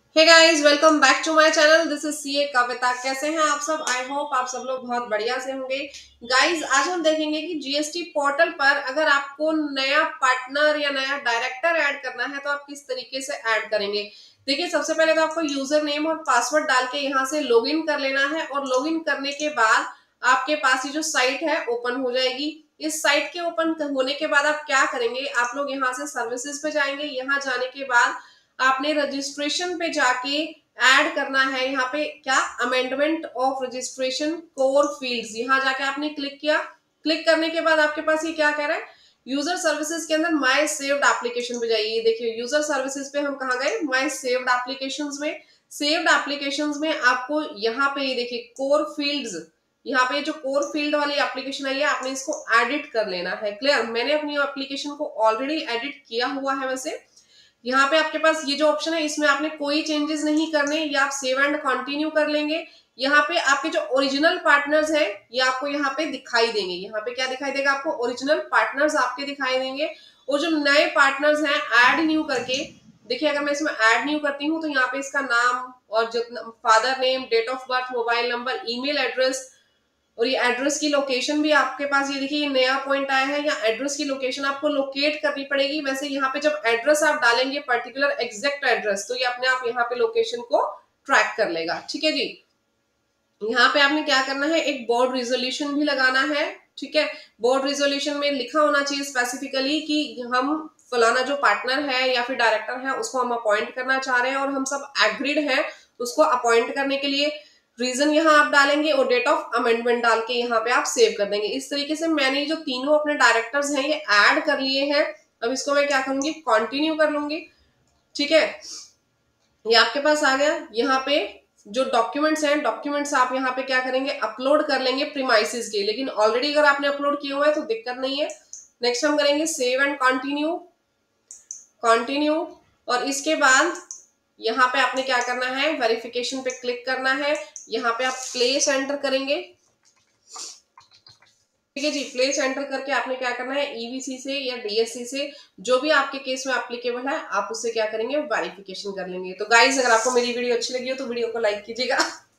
Hey guys, welcome back to my channel. This is CA Kavita. कैसे हैं आप सब? आई होप आप सब लोग बहुत बढ़िया से होंगे। गाइस, आज हम देखेंगे कि जीएसटी पोर्टल पर अगर आपको नया पार्टनर या नया डायरेक्टर ऐड करना है तो आप किस तरीके से ऐड करेंगे। देखिए, सबसे पहले तो आपको यूजर नेम और पासवर्ड डाल के यहाँ से लॉगिन कर लेना है और लॉगिन करने के बाद आपके पास ये जो साइट है ओपन हो जाएगी। इस साइट के ओपन होने के बाद आप क्या करेंगे, आप लोग यहाँ से सर्विसेज पे जाएंगे। यहाँ जाने के बाद आपने रजिस्ट्रेशन पे जाके ऐड करना है। यहाँ पे क्या, amendment of registration core fields, यहाँ जाके आपने क्लिक किया। क्लिक करने के बाद आपके पास ये क्या कह रहा है, यूजर सर्विसेज के अंदर माय सेव्ड एप्लीकेशन पे जाइए। देखिए, यूजर सर्विसेज पे हम कहाँ गए, माय सेव्ड एप्लीकेशंस में। सेव्ड एप्लीकेशंस में आपको यहाँ पे ये देखिए कोर फील्ड्स, यहाँ पे जो कोर फील्ड वाली एप्लीकेशन आई है आपने इसको एडिट कर लेना है। क्लियर? मैंने अपनी एप्लीकेशन को ऑलरेडी एडिट किया हुआ है। वैसे यहाँ पे आपके पास ये जो ऑप्शन है इसमें आपने कोई चेंजेस नहीं करने, ये आप सेव एंड कंटिन्यू कर लेंगे। यहाँ पे आपके जो ओरिजिनल पार्टनर्स हैं ये आपको यहाँ पे दिखाई देंगे। यहाँ पे क्या दिखाई देगा आपको, ओरिजिनल पार्टनर्स आपके दिखाई देंगे। और जो नए पार्टनर्स हैं ऐड न्यू करके, देखिए अगर मैं इसमें ऐड न्यू करती हूँ तो यहाँ पे इसका नाम और जो father name, date of birth, mobile number, email address और ये एड्रेस की लोकेशन भी आपके पास, ये देखिए ये नया पॉइंट आया है। या एड्रेस की लोकेशन आपको लोकेट करनी पड़ेगी। वैसे यहाँ पे जब एड्रेस आप डालेंगे पर्टिकुलर एग्जैक्ट एड्रेस, तो ये अपने आप यहाँ पे लोकेशन को ट्रैक कर लेगा। ठीक है जी। यहाँ पे आपने क्या करना है, एक बोर्ड रिजोल्यूशन भी लगाना है। ठीक है, बोर्ड रिजोल्यूशन में लिखा होना चाहिए स्पेसिफिकली कि हम फलाना जो पार्टनर है या फिर डायरेक्टर है उसको हम अपॉइंट करना चाह रहे हैं और हम सब एग्रीड हैं उसको अपॉइंट करने के लिए। रीजन यहाँ आप डालेंगे और डेट ऑफ अमेंडमेंट डाल के यहाँ पे आप सेव कर देंगे। इस तरीके से मैंने जो तीनों अपने डायरेक्टर्स हैं ये ऐड कर लिए हैं। अब इसको मैं क्या करूंगी, कंटिन्यू कर लूंगी। ठीक है, ये आपके पास आ गया। यहाँ पे जो डॉक्यूमेंट्स हैं, डॉक्यूमेंट्स आप यहाँ पे क्या करेंगे, अपलोड कर लेंगे प्रीमाइसिस के। लेकिन ऑलरेडी अगर आपने अपलोड किया हुआ है तो दिक्कत नहीं है। नेक्स्ट हम करेंगे सेव एंड कंटिन्यू। कंटिन्यू और इसके बाद यहाँ पे आपने क्या करना है, वेरिफिकेशन पे क्लिक करना है। यहाँ पे आप प्लेस एंटर करेंगे। ठीक है जी, प्लेस एंटर करके आपने क्या करना है, ईवीसी से या डीएससी से जो भी आपके केस में एप्लीकेबल है आप उससे क्या करेंगे, वेरिफिकेशन कर लेंगे। तो गाइज, अगर आपको मेरी वीडियो अच्छी लगी हो तो वीडियो को लाइक कीजिएगा।